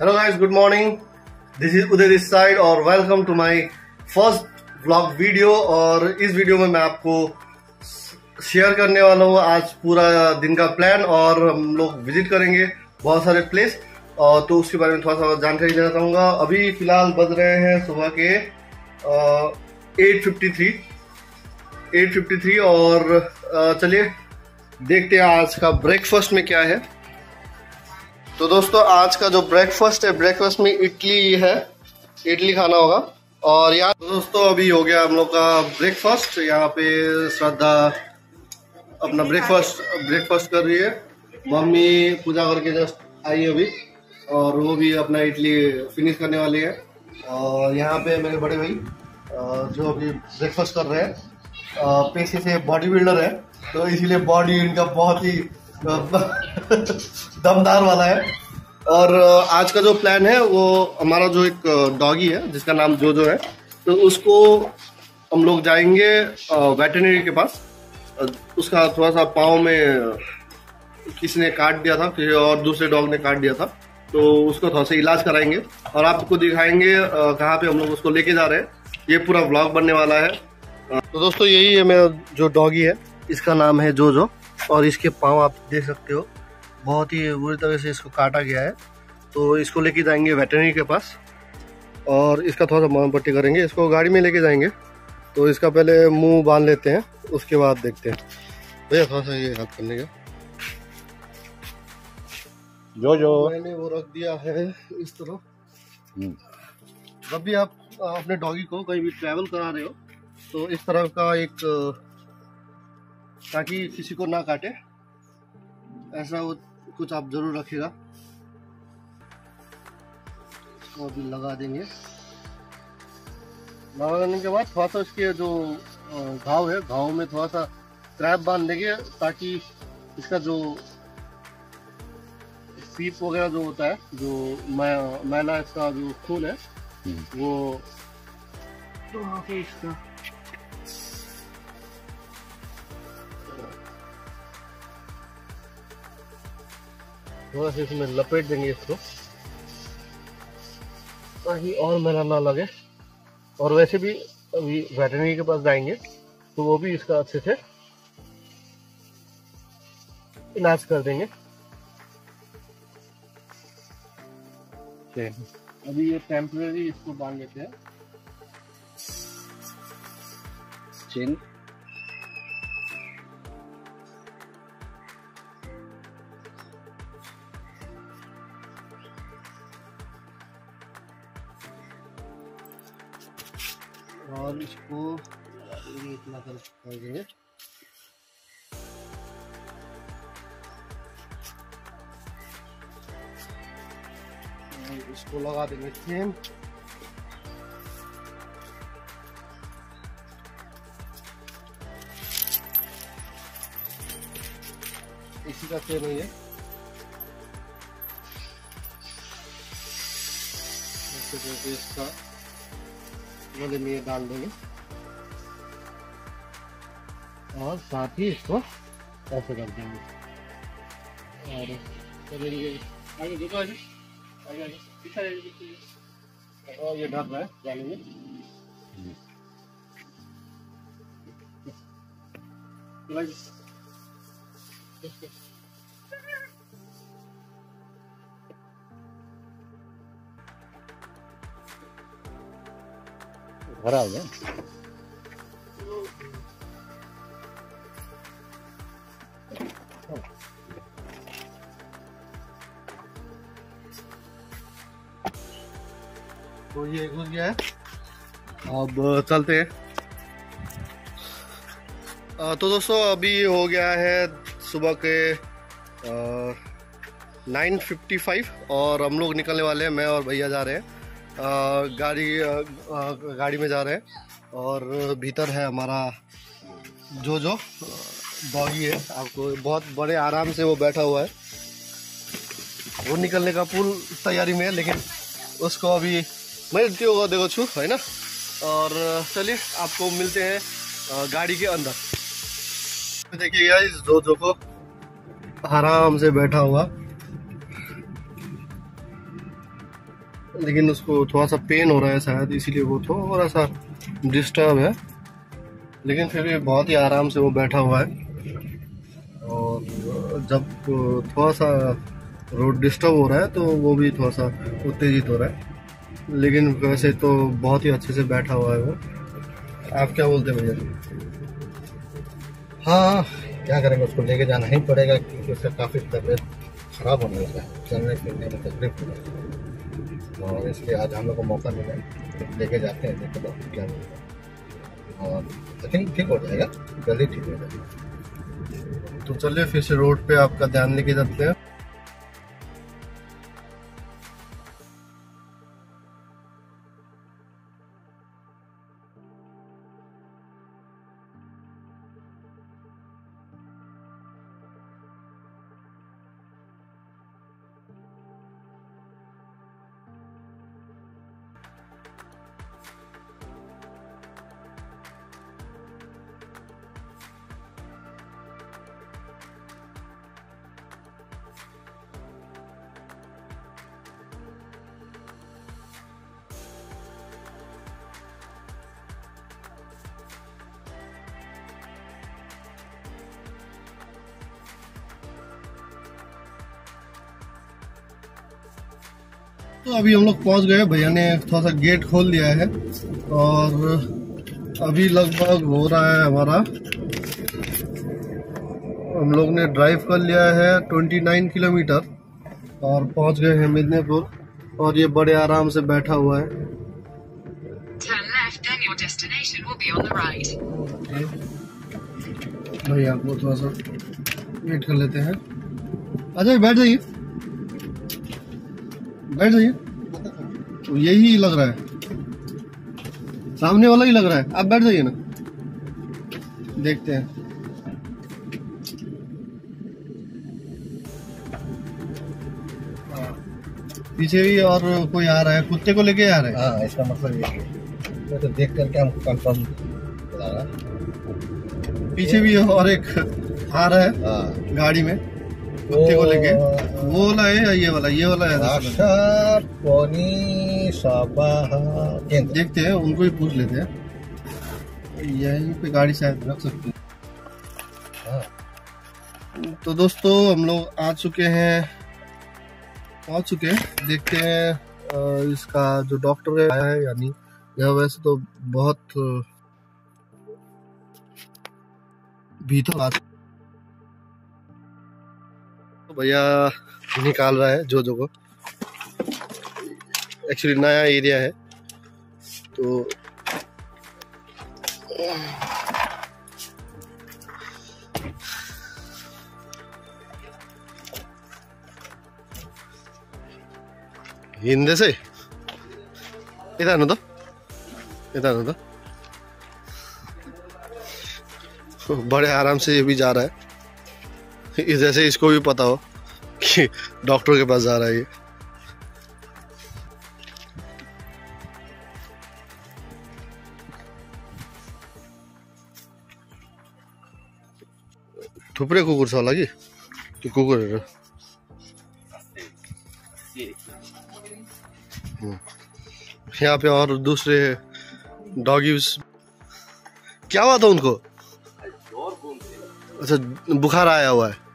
Hello guys, good morning. This is Uday this side और welcome to my first vlog video. और इस video में मैं आपको शेयर करने वाला हूँ आज पूरा दिन का प्लान, और हम लोग विजिट करेंगे बहुत सारे प्लेस, और तो उसके बारे में थोड़ा सा जानकारी देना चाहूँगा। अभी फिलहाल बज रहे हैं सुबह के 8:53 और चलिए देखते हैं आज का ब्रेकफास्ट में क्या है। तो दोस्तों, आज का जो ब्रेकफास्ट है, ब्रेकफास्ट में इडली है, इडली खाना होगा। और यहाँ दोस्तों अभी हो गया हम लोग का ब्रेकफास्ट। यहाँ पे श्रद्धा अपना ब्रेकफास्ट कर रही है। मम्मी पूजा करके जस्ट आई अभी, और वो भी अपना इडली फिनिश करने वाली है। और यहाँ पे मेरे बड़े भाई जो अभी ब्रेकफास्ट कर रहे हैं, पेशे से बॉडी बिल्डर है, तो इसीलिए बॉडी इनका बहुत ही दमदार वाला है। और आज का जो प्लान है वो हमारा जो एक डॉगी है जिसका नाम जोजो है, तो उसको हम लोग जाएंगे वेटरनरी के पास। उसका थोड़ा सा पाँव में किसी ने काट दिया था, किसी और दूसरे डॉग ने काट दिया था, तो उसको थोड़ा सा इलाज कराएंगे और आपको दिखाएंगे कहाँ पे हम लोग उसको लेके जा रहे हैं। ये पूरा व्लॉग बनने वाला है। तो दोस्तों यही है मेरा जो डॉगी है, इसका नाम है जोजो, और इसके पाँव आप देख सकते हो बहुत ही बुरी तरह से इसको काटा गया है। तो इसको लेके जाएंगे वेटरनरी के पास और इसका थोड़ा सा मरहम पट्टी करेंगे। इसको गाड़ी में लेके जाएंगे, तो इसका पहले मुंह बांध लेते हैं, उसके बाद देखते हैं। भैया थोड़ा सा ये हाथ करने का जो मैंने वो रख दिया है इस तरह। जब भी आप अपने डॉगी को कहीं भी ट्रैवल करा रहे हो तो इस तरह का एक, ताकि किसी को ना काटे, ऐसा वो कुछ आप जरूर रखिएगा। इसको अभी लगा देंगे। लगाने के बाद थोड़ा सा इसके जो घाव है, घाव में थोड़ा सा क्रैप बांध देंगे, ताकि इसका जो सीप वगैरह जो होता है, जो मैला इसका जो खून है वो इसका थोड़ा सा इसमें लपेट देंगे इसको, ताकि और मैला ना लगे। और वैसे भी अभी वेटरनरी के पास जाएंगे तो वो भी इसका अच्छे से इलाज कर देंगे। अभी ये टेम्परेरी इसको बांध लेते हैं चेन। और इसको इतना कर देंगे। इसको लगा देंगे चेन। इसी का चेन है ये। इसका गले में डाल देंगे और साथ ही इसको ऐसे कर देंगे और करेंगे आगे। देखो आगे और ये डर रहा है जाने में। भरा हो गया। तो ये घुस गया है, अब चलते हैं। तो दोस्तों अभी हो गया है सुबह के 9:55 और हम लोग निकलने वाले हैं। मैं और भैया जा रहे हैं, गाड़ी में जा रहे हैं। और भीतर है हमारा जो डॉगी है, आपको बहुत बड़े आराम से वो बैठा हुआ है। वो निकलने का पूरी तैयारी में है, लेकिन उसको अभी मैं देखो छू है ना। और चलिए आपको मिलते हैं गाड़ी के अंदर। देखिए गाइस, जो को आराम से बैठा हुआ लेकिन उसको थोड़ा सा पेन हो रहा है शायद, इसीलिए वो थोड़ा सा डिस्टर्ब है। लेकिन फिर भी बहुत ही आराम से वो बैठा हुआ है। और जब थोड़ा सा रोड डिस्टर्ब हो रहा है तो वो भी थोड़ा सा उत्तेजित हो रहा है। लेकिन वैसे तो बहुत ही अच्छे से बैठा हुआ है वो। आप क्या बोलते हैं भैया? हाँ, क्या करेंगे, उसको लेके जाना ही पड़ेगा क्योंकि उसका काफ़ी तबीयत खराब होने लगा है, चलने फिरने में तकलीफ हो रही है। और इसलिए आज हम लोग को मौका मिला, लेके जाते हैं, देखो डॉक्टर क्या बोलते हैं। और आई थिंक ठीक हो जाएगा, जल्दी ठीक हो जाएगा। तो चलिए फिर से रोड पे आपका ध्यान लेके जाते हैं। तो अभी हम लोग पहुंच गए, भैया ने थोड़ा सा गेट खोल दिया है और अभी लगभग हो रहा है हमारा, हम लोग ने ड्राइव कर लिया है 29 किलोमीटर और पहुंच गए हैं मिदनापुर। और ये बड़े आराम से बैठा हुआ है। भैया को थोड़ा सा वेट कर लेते हैं। अच्छा बैठ जाइए, बैठ जाइए। तो यही लग रहा है, सामने वाला ही लग रहा है, आप बैठ जाइए ना, देखते हैं। पीछे भी और कोई आ रहा है, कुत्ते को लेके आ रहा है। हाँ, इसका मतलब ये है, तो देख करके हम कंफर्म लगा रहा है। पीछे भी और एक आ रहा है। हाँ, गाड़ी में कुत्ते को लेके। वो वाला है या ये वाला? ये वाला है। देखते हैं, उनको ही पूछ लेते हैं। यहीं पे गाड़ी शायद रख सकते हैं। तो दोस्तों हम लोग आ चुके हैं, पहुंच चुके हैं। देखते हैं इसका जो डॉक्टर है आया है या नहीं। यह वैसे तो बहुत भीतर आ, तो भैया निकाल रहा है जो को। एक्चुअली नया एरिया है तो हिंदे से इधर न तो बड़े आराम से ये भी जा रहा है, जैसे इसको भी पता हो कि डॉक्टर के पास जा रहा है ये। थुप्रे कुकुर छ होला कि त्यो कुकुरहरू। यहाँ पे और दूसरे डॉगीज, क्या हुआ था उनको? अच्छा बुखार आया हुआ है।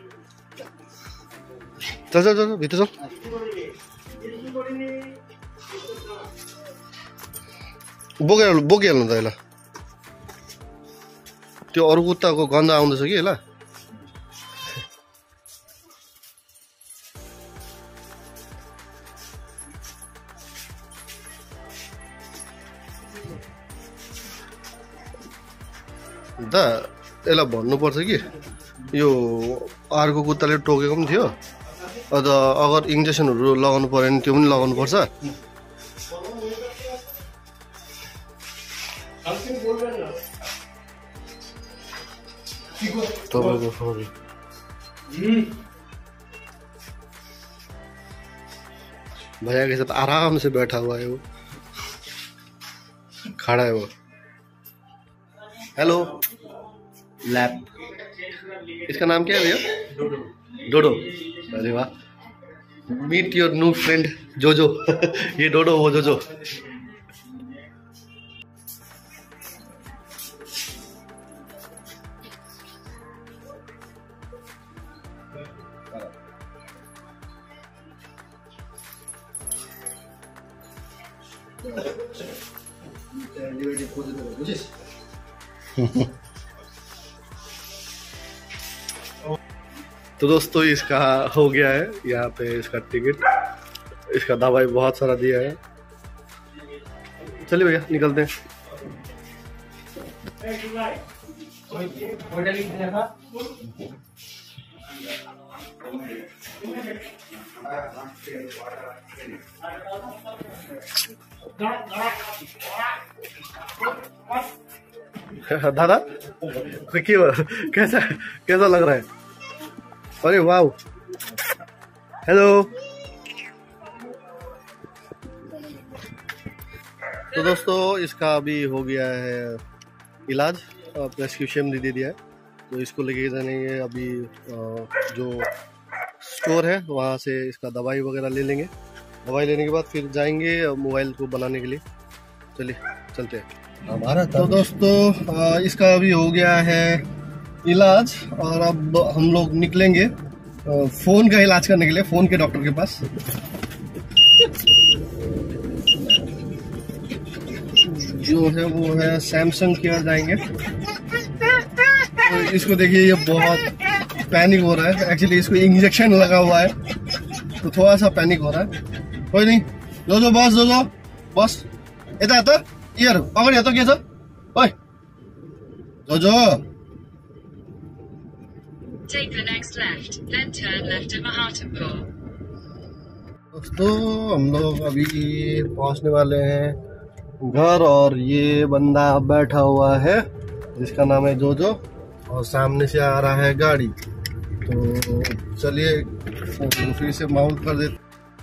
चल चल चल भित्र चल। बोकिहाल्नु त यसलाई। त्यो अरू कुत्ताको गन्ध आउँदैछ कि यसलाई। दा यसलाई भन्नुपर्छ कि यो अर्को कुत्ताले टोकेको पनि थियो, अन्त अगर इन्जेक्सनहरू लगाउनु पर्यो भने त्यो पनि लगाउनु पर्छ। भैया के साथ आराम से बैठा हुआ है वो, खड़ा है वो। हेलो लैप, इसका नाम क्या है भैया? डोडो। अरे वाह, मीट योर न्यू फ्रेंड जोजो। ये डोडो वो जोजो। तो दोस्तों इसका हो गया है यहाँ पे इसका टिकट, इसका दवाई बहुत सारा दिया है। चलिए भैया निकलते हैं। दादा क्यों, कैसा कैसा लग रहा है? अरे वाह, हेलो। तो दोस्तों इसका अभी हो गया है इलाज, प्रेस्क्रिप्शन दे दिया है, तो इसको लेके जाएंगे अभी जो स्टोर है वहाँ से इसका दवाई वगैरह ले लेंगे। दवाई लेने के बाद फिर जाएंगे मोबाइल को बनाने के लिए। चलिए चलते हैं हमारा। तो दोस्तों इसका अभी हो गया है इलाज और अब हम लोग निकलेंगे फोन का इलाज करने के लिए, फोन के डॉक्टर के पास। जो है वो है सैमसंग केयर जाएंगे। तो इसको देखिए ये बहुत पैनिक हो रहा है, एक्चुअली इसको इंजेक्शन लगा हुआ है तो थोड़ा सा पैनिक हो रहा है। कोई नहीं, जो बस यता त इयर अगाडि त के छ ओइ जो Take the next left, then turn left at Mahatanpur. दोस्तों हम लोग अभी पहुंचने वाले हैं घर और ये बंदा बैठा हुआ है जिसका नाम है जोजो और सामने से आ रहा है गाड़ी। तो चलिए फिर से माउंट कर देते।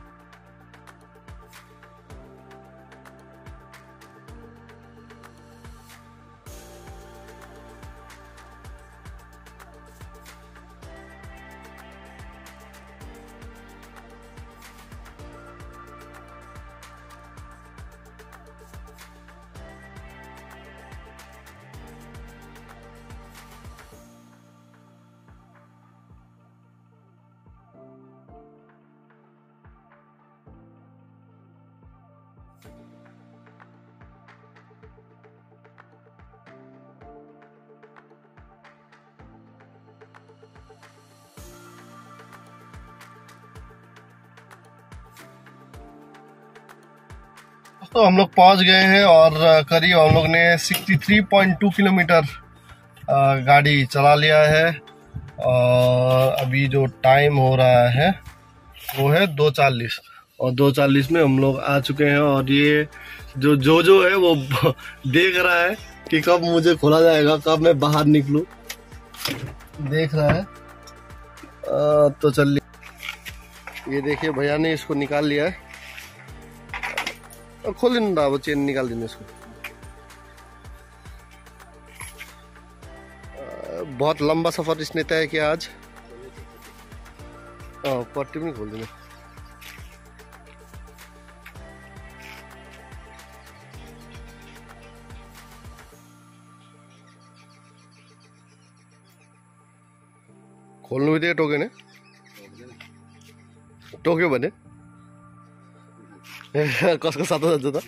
तो हम लोग पहुंच गए हैं और करीब हम लोग ने 63.2 किलोमीटर गाड़ी चला लिया है और अभी जो टाइम हो रहा है वो है 2:40 और 2:40 में हम लोग आ चुके हैं। और ये जो है वो देख रहा है कि कब मुझे खोला जाएगा, कब मैं बाहर निकलूं, देख रहा है। तो चलिए ये देखिए भैया ने इसको निकाल लिया है। खोल दिन अब चेन निकाल देंगे इसको। बहुत लंबा सफर इसने तय किया आज। पट्टी में खोल देंगे। खोल्नु बित्तिकै टोक्यो नि, टोक्यो भने कसको साथ जान्छ त?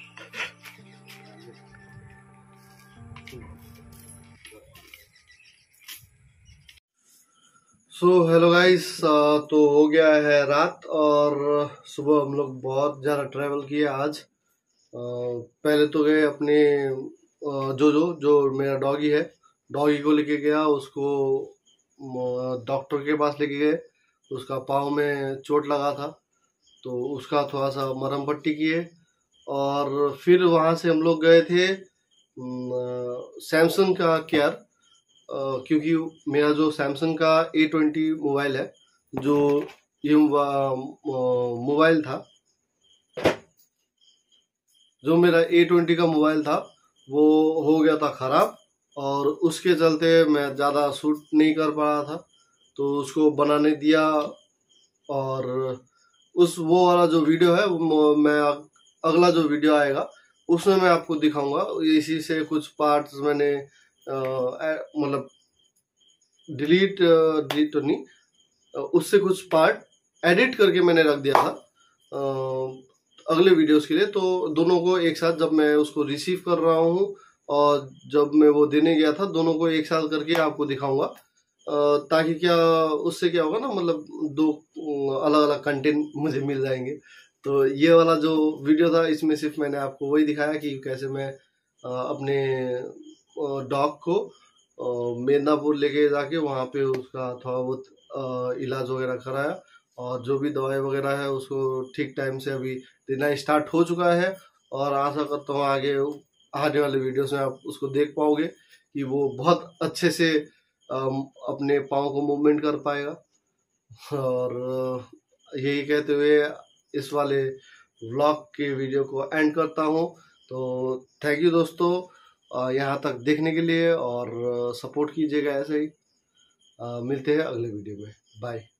सो हेलो गाइस, तो हो गया है रात और सुबह हम लोग बहुत ज़्यादा ट्रैवल किया आज। पहले तो गए अपने जो मेरा डॉगी है, डॉगी को लेके गया, उसको डॉक्टर के पास लेके गए। उसका पाँव में चोट लगा था तो उसका थोड़ा सा मरहम पट्टी किए और फिर वहाँ से हम लोग गए थे सैमसंग का केयर, क्योंकि मेरा जो सैमसंग का A20 मोबाइल है, जो ये मोबाइल था, जो मेरा A20 का मोबाइल था वो हो गया था ख़राब और उसके चलते मैं ज़्यादा शूट नहीं कर पा रहा था, तो उसको बनाने दिया और उस वो वाला जो वीडियो है मैं अगला जो वीडियो आएगा उसमें मैं आपको दिखाऊंगा। इसी से कुछ पार्ट्स मैंने मतलब डिलीट तो नहीं, उससे कुछ पार्ट एडिट करके मैंने रख दिया था अगले वीडियोस के लिए। तो दोनों को एक साथ जब मैं उसको रिसीव कर रहा हूँ और जब मैं वो देने गया था, दोनों को एक साथ करके आपको दिखाऊंगा, ताकि क्या उससे क्या होगा ना, मतलब दो अलग अलग कंटेंट मुझे मिल जाएंगे। तो ये वाला जो वीडियो था इसमें सिर्फ मैंने आपको वही दिखाया कि कैसे मैं अपने डॉग को मेदिनीपुर लेके जाके वहाँ पे उसका थोड़ा बहुत इलाज वगैरह कराया, और जो भी दवाई वगैरह है उसको ठीक टाइम से अभी देना स्टार्ट हो चुका है। और आशा करता हूँ आगे आने वाले वीडियोस में आप उसको देख पाओगे कि वो बहुत अच्छे से अपने पाँव को मूवमेंट कर पाएगा। और यही कहते हुए इस वाले व्लॉग के वीडियो को एंड करता हूँ। तो थैंक यू दोस्तों यहाँ तक देखने के लिए, और सपोर्ट कीजिएगा ऐसे ही। मिलते हैं अगले वीडियो में। बाय।